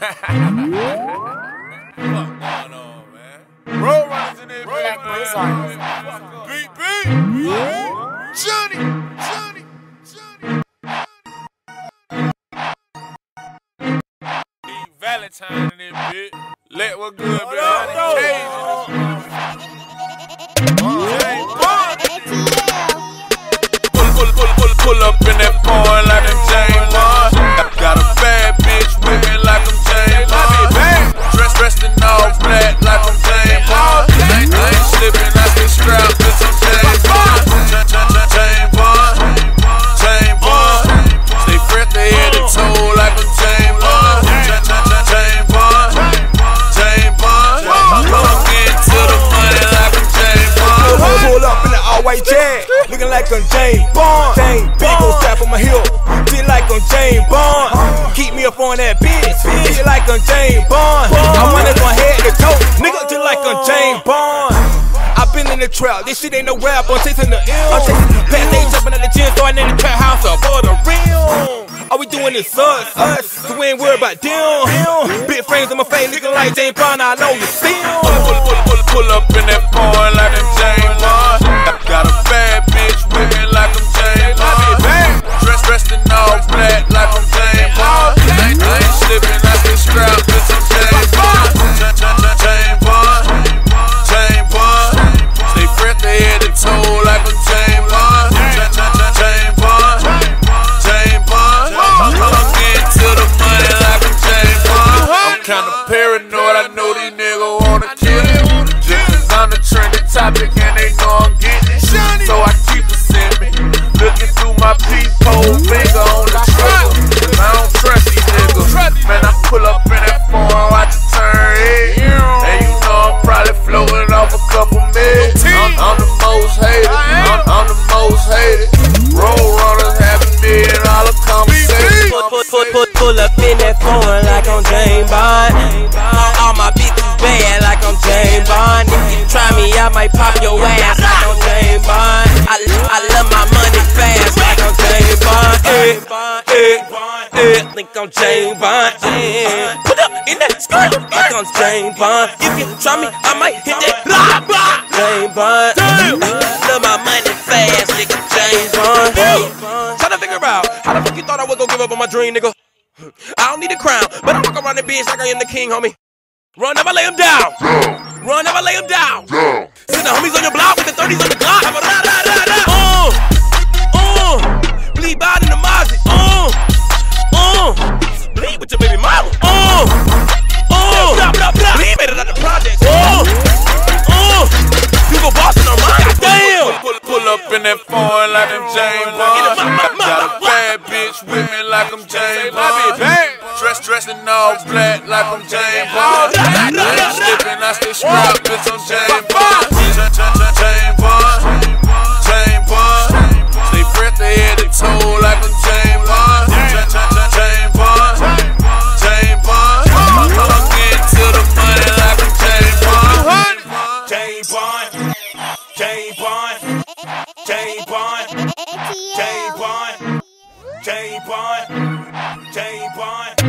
What's going on, man? Roll runners in there, beat. Johnny. Valentine in there, bitch. Let what good, bitch. Pull up in that porn like I'm James Bond. Got a bad bitch with me like I'm James Bond. Dressed in all black like I'm James Bond. I ain't slipping, I stay strapped, bitch, I'm James Bond. James Bond. Stay fresh, they head to toe like I'm James Bond. James Bond. I'm getting to the money like I'm James Bond. Pull up in the all-white jag, looking like I'm James Bond. Big old strap on my hip, feel like I'm James Bond. Keep me up on that bitch, feel like I'm James Bond. I'm running from head to toe, nigga, just like I'm James Bond. I been in the trap, this shit ain't no rap, I'm chasing the ill. I'm chasing the past, they jumping at the gym, so I named the trap house up for the real. All we doing is us, so we ain't worried about them. Big frames on my face, looking like James Bond, I know you still. Pull up in that porn like I'm James Bond. Got a bad bitch with me like I'm James Bond. Dressed in all black like I'm James Bond. I ain't slipping, I stay strapped, bitch, I'm James Bond. James Bond. Stay fresh, they head to toe like I'm James Bond. James Bond. I'm getting to the money like I'm James Bond. I'm kinda paranoid, I know these niggas wanna kill me. Just 'cause I'm the trending topic and they know I'm getting it. So I keep it in me. Looking through my peephole, finger on the trigger. 'Cause I don't trust these niggas. Man, I pull up in that phone, watch it turn head. And you know I'm probably floating off a couple mils. I'm the most hated. I'm the most hated. Roll runners have $1 million conversation. Pull up in that phone like I'm James Bond. All my bitches bad like I'm James Bond. If you try me, I might pop your ass like I'm James Bond. I love my money fast like I'm James Bond. Think I'm James Bond. Put up in that skirt like I'm James Bond. If you try me, I might hit that blah blah. James Bond. Love my money fast, nigga. James Bond. Tryna figure out how the fuck you thought I was gonna give up on my dream, nigga. I don't need a crown, but I walk around the bitch like I am the king, homie. Run, never lay him down. Run, never lay him down. Send the homies on your block with the 30s on the Glock. Bleed bad in the Mozzie. Bleed with your baby mama. Bleed made it out the projects. You go boss in the mind. Damn. Pull up in that phone like I'm James Bond. Got a bad bitch with me like I'm James Bond. Dressed in all black like I'm James Bond. I ain't slipping, I stay strapped, bitch, I'm James Bond. James Bond. Stay fresh, they head to toe like I'm James Bond. James Bond. I'm getting to the money like I'm James Bond. James Bond. James Bond. James Bond. James Bond. James Bond. James Bond.